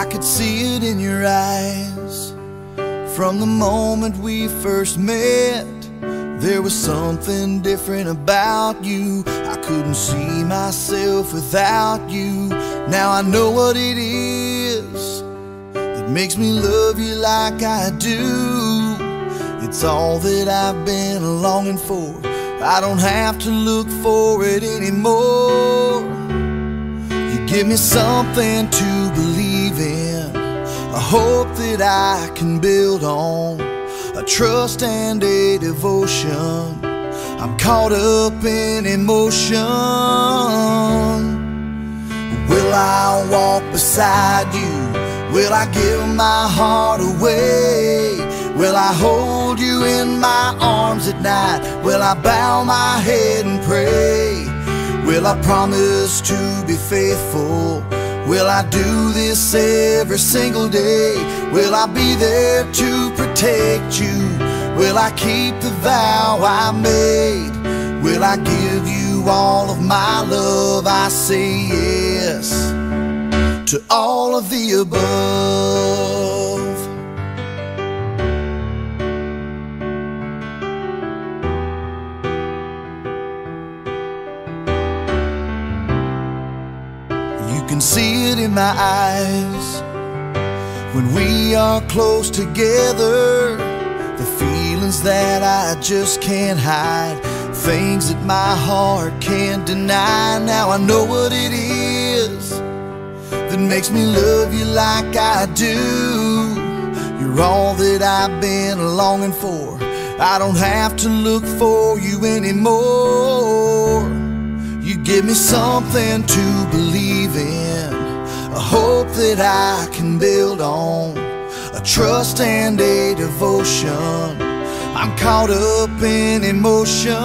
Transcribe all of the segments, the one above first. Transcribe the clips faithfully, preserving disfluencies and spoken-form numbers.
I could see it in your eyes. From the moment we first met, there was something different about you. I couldn't see myself without you. Now I know what it is that makes me love you like I do. It's all that I've been longing for. I don't have to look for it anymore. You give me something to believe in, a hope that I can build on, a trust and a devotion. I'm caught up in emotion. Will I walk beside you? Will I give my heart away? Will I hold you in my arms at night? Will I bow my head and pray? Will I promise to be faithful? Will I do this every single day? Will I be there to protect you? Will I keep the vow I made? Will I give you all of my love? I say yes to all of the above. You can see it in my eyes when we are close together. The feelings that I just can't hide, things that my heart can't deny. Now I know what it is that makes me love you like I do. You're all that I've been longing for. I don't have to look for you anymore. You give me something to believe in, a hope that I can build on, a trust and a devotion. I'm caught up in emotion.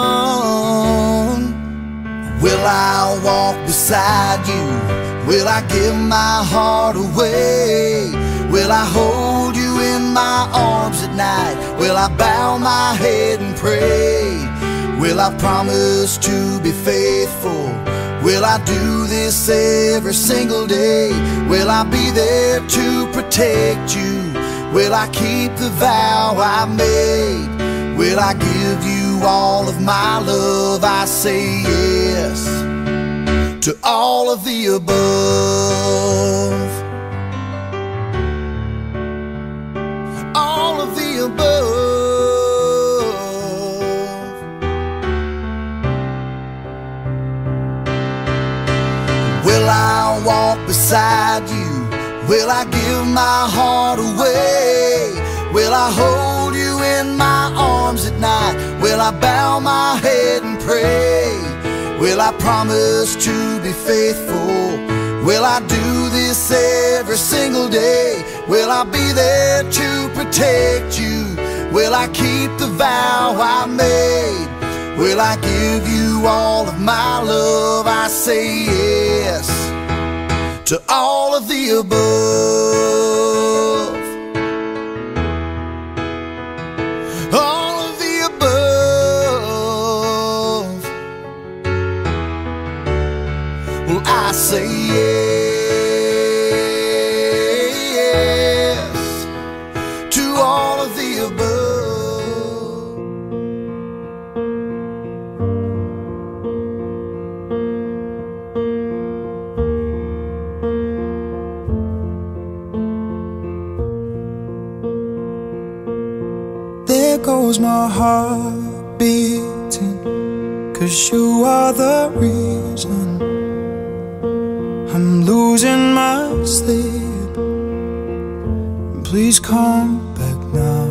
Will I walk beside you? Will I give my heart away? Will I hold you in my arms at night? Will I bow my head and pray? Will I promise to be faithful? Will I do this every single day? Will I be there to protect you? Will I keep the vow I made? Will I give you all of my love? I say yes to all of the above. All of the above. Will I walk beside you? Will I give my heart away? Will I hold you in my arms at night? Will I bow my head and pray? Will I promise to be faithful? Will I do this every single day? Will I be there to protect you? Will I keep the vow I made? Will I give you all of my love? I say yes to all of the above. All of the above. Well, I say yes to all of the above. There goes my heart beating, 'cause you are the reason I'm losing my sleep. Please come back now.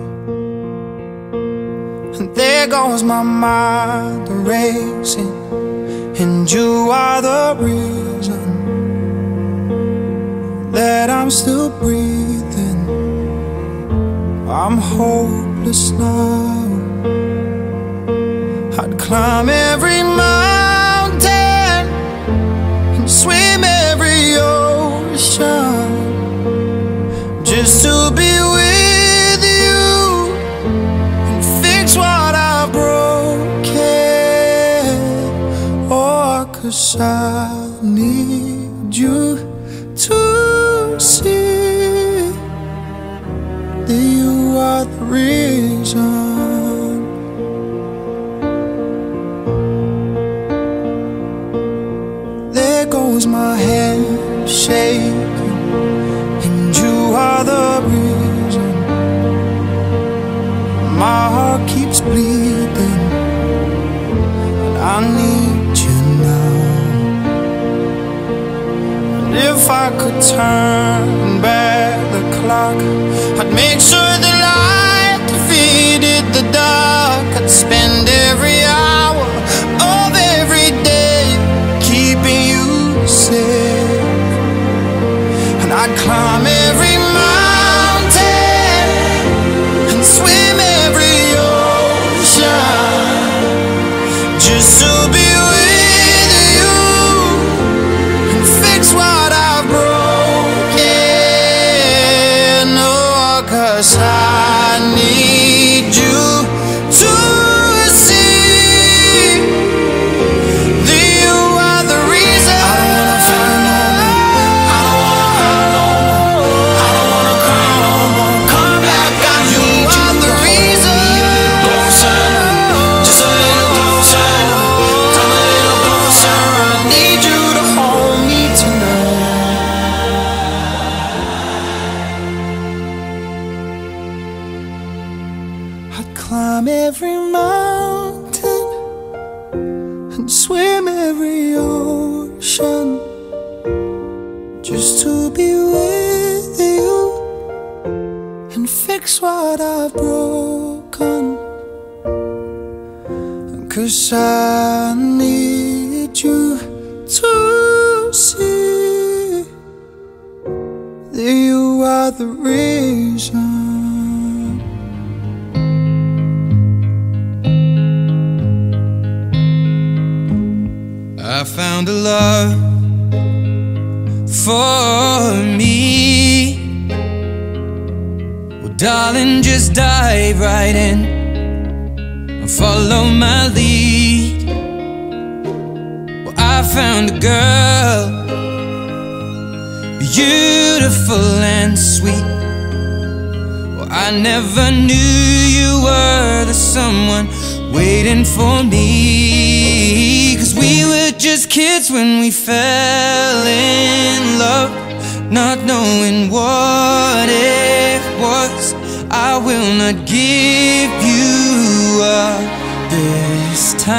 And there goes my mind racing, and you are the reason that I'm still breathing. I'm hopeless now. I'd climb every mountain and swim every ocean just to be with you and fix what I've broken. Oh, 'cause I need you to are the reason. There goes my hand shaking, and you are the reason. My heart keeps bleeding, and I need you now. And if I could turn back the clock, I'd make sure the light defeated the dark. I'd spend every hour of every day keeping you safe, and I'd climb every mountain and swim every ocean just to be with you and fix what I've broken. Oh, 'cause I need you to see that you are the reason. I don't wanna find no more. I don't wanna hurt no more. I don't wanna cry no more. Come back, I need you are the reason. Closer, just a little closer. Come a little closer. I need you to hold me tonight. I'd climb every mountain and swim every ocean just to be with you and fix what I've broken. 'Cause I need you to see that you are the reason. I found a love for me. Well, darling, just dive right in and follow my lead. Well, I found a girl, beautiful and sweet. Well, I never knew you were the someone waiting for me. 'Cause we were just kids when we fell in love, not knowing what it was. I will not give you up this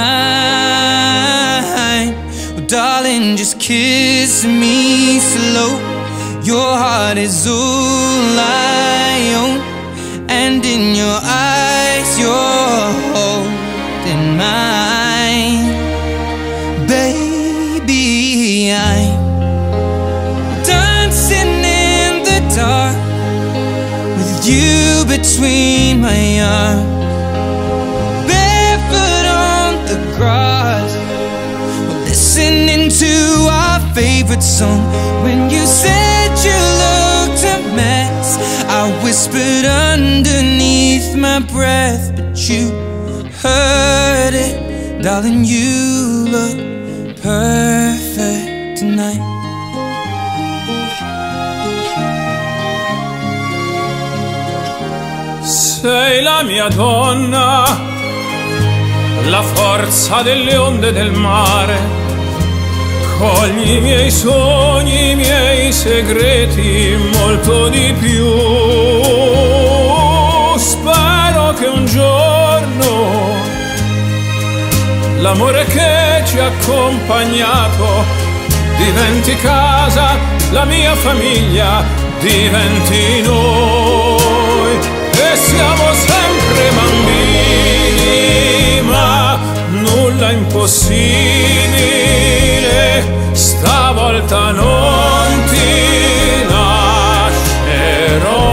time. Well, darling, just kiss me slow. Your heart is all I own, and in your eyes you're holding mine. Baby, I'm dancing in the dark with you between my arms, barefoot on the grass, listening to our favorite song. When you said you looked a mess, I whispered underneath my breath, but you heard it. Darling, you look perfect tonight. Sei la mia donna, la forza delle onde del mare. Cogli i miei sogni, i miei segreti, molto di più. Spero che un giorno l'amore che ci ha accompagnato diventi casa, la mia famiglia diventi noi. E siamo sempre bambini, ma nulla impossibile. Stavolta non ti lascerò.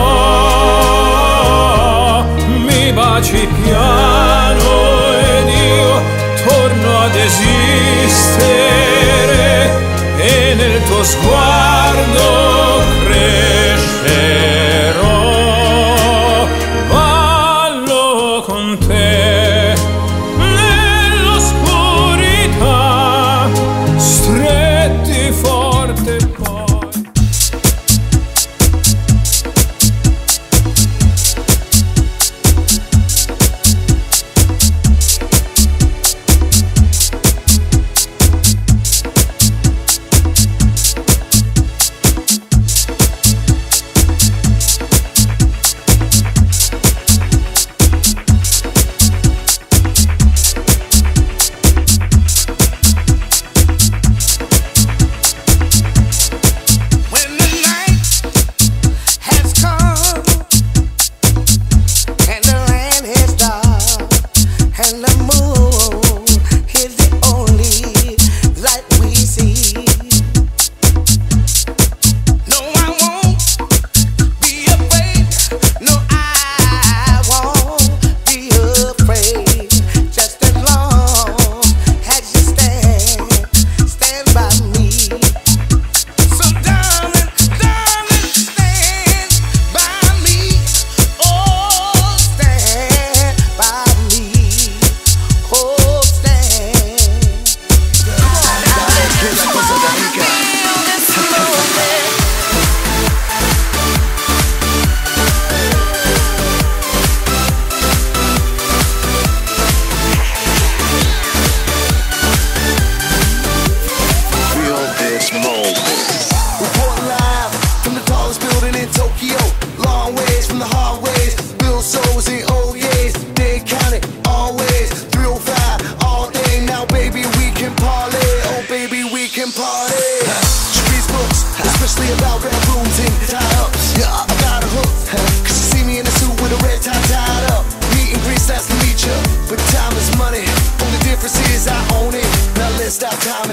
Mi baci piano ed io torno ad esistere, e nel tuo sguardo crescerò. Ballo con te nell'oscurità, stretti forte poi.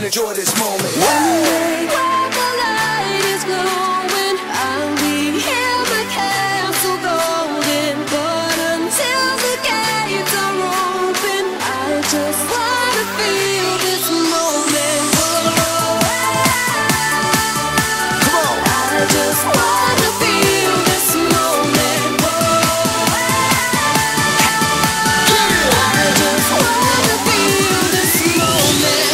enjoy this moment. One day while the light is glowing, I'll be here, my castle golden. But until the gates are open, I just wanna feel this moment. Oh, Come on. I just wanna feel this moment. Oh, I just wanna feel this moment.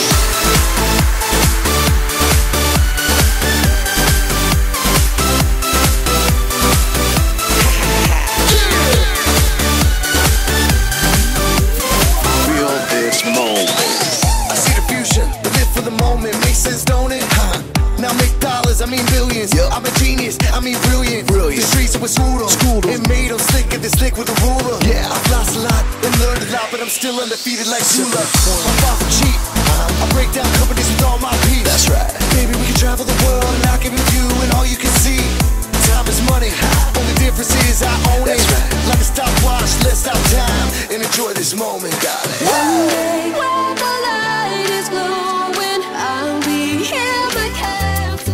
Feel this moment. I see the fusion, the live for the moment. Makes sense, don't it? Huh. Now make dollars, I mean billions. Yep. I'm a genius, I mean brilliant. Brilliant. The streets with Scooter. Scooter. It made them slick at the slick with a ruler. Yeah. I've lost a lot and learned a lot, but I'm still undefeated like Zula. I'm far from cheap. Uh-huh. I break down companies with all my peace. That's right. Baby, we can travel the world and I'll give it you and all you can see. Time is money. Only difference is I own That's it. Right. Like a stopwatch, let's stop time and enjoy this moment. Got it. One day while the light is glowing, I'll be here, my castle.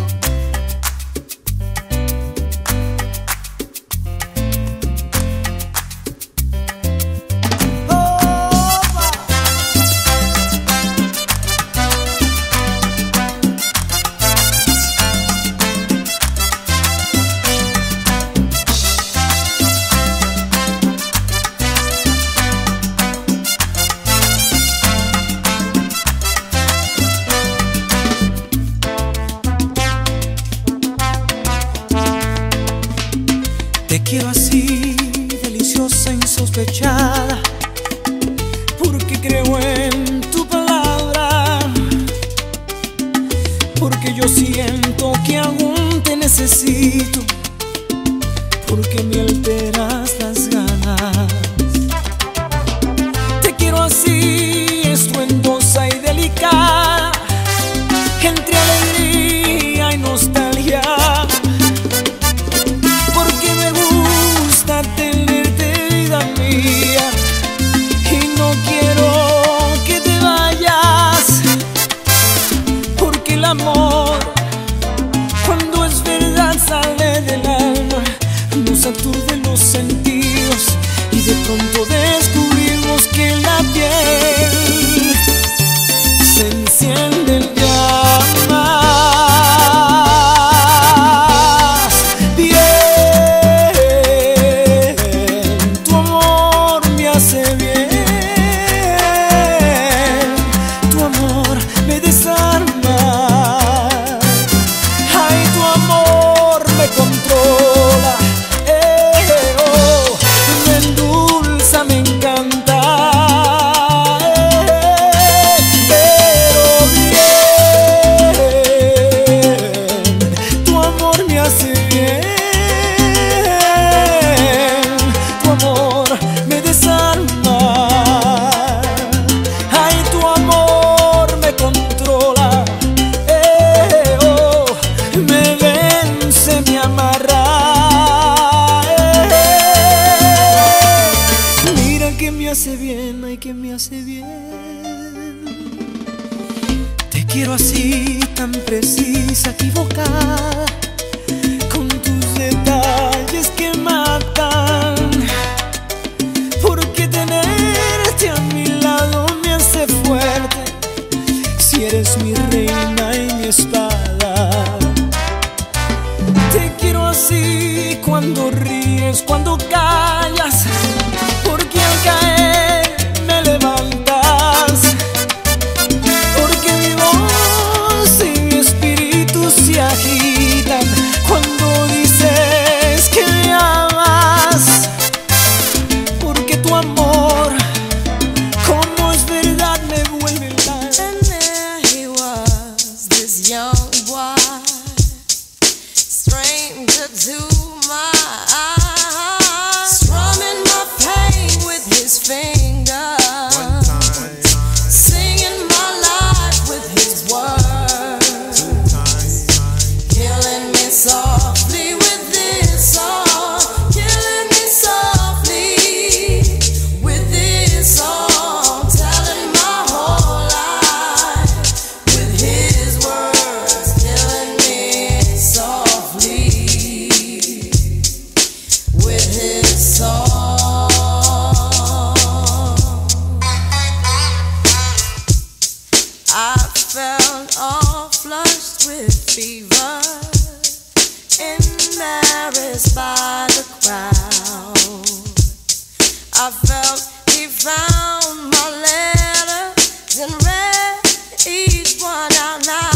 Te quiero así, deliciosa, insospechada, porque creo en tu palabra, porque yo siento que aún te necesito, porque me alteras las ganas. Te quiero así, estruendosa y delicada, entre alegría y nostalgia. Porque me gusta tenerte, vida mía, y no quiero que te vayas. Porque el amor, cuando es verdad, sale del alma, nos aturde los sentidos y de pronto descubrimos que en la piel se encienden llamas. Quiero así, tan precisa, equivocada, con tus detalles que matan. Porque tenerte a mi lado me hace fuerte, si eres mi reina y mi espada. Te quiero así, cuando ríes, cuando callas, porque al caer me levantas. Se agitan cuando dices que me amas, porque tu amor, como es verdad, me vuelve loca. And there he was, this young boy, stranger to my eyes, strumming my his song. I felt all flushed with fever, embarrassed by the crowd. I felt he found my letters and read each one out loud.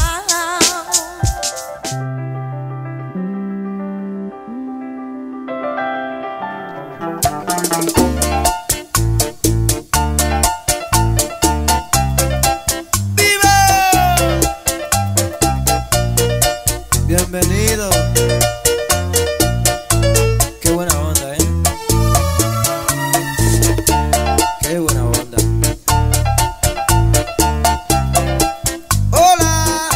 Bienvenido. Qué buena onda, eh. Qué buena onda. Hola.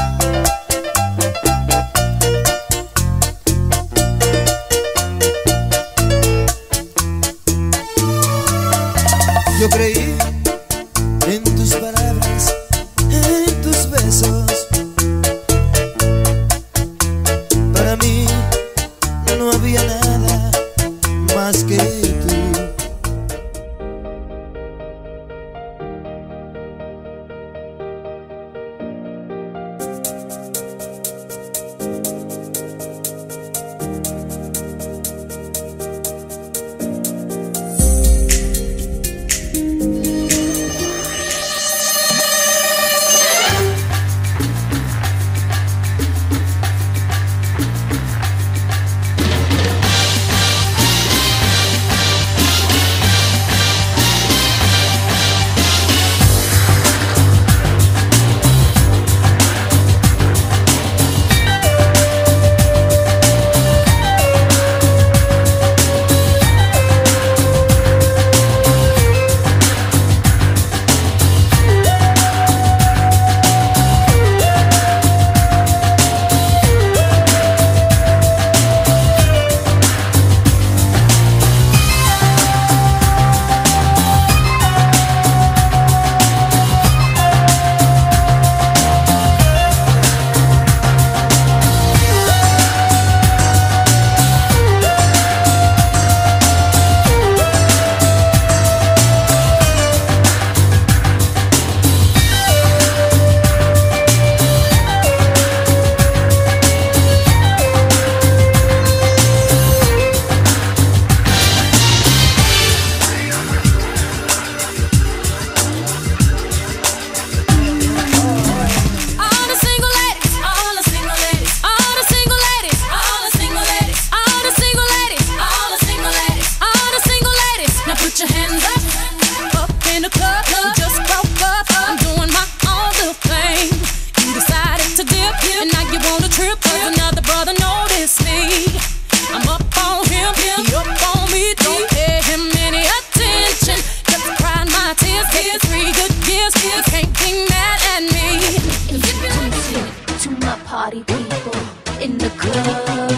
Yo creí en tus palabras, en tus besos. Para mí no había nada más que tú. Party people in the club.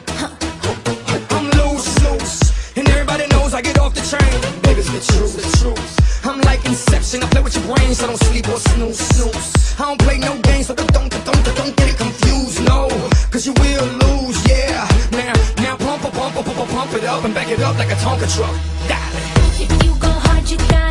I'm loose, loose, and everybody knows I get off the train. Baby, it's the truth, the truth. I'm like Inception, I play with your brain, so don't sleep or snooze, snooze. I don't play no games, so don't, don't, don't, don't get it confused, no, cause you will lose, yeah. Now, now pump, pump, pump, pump, pump it up and back it up like a Tonka truck. Darling. If you go hard, you got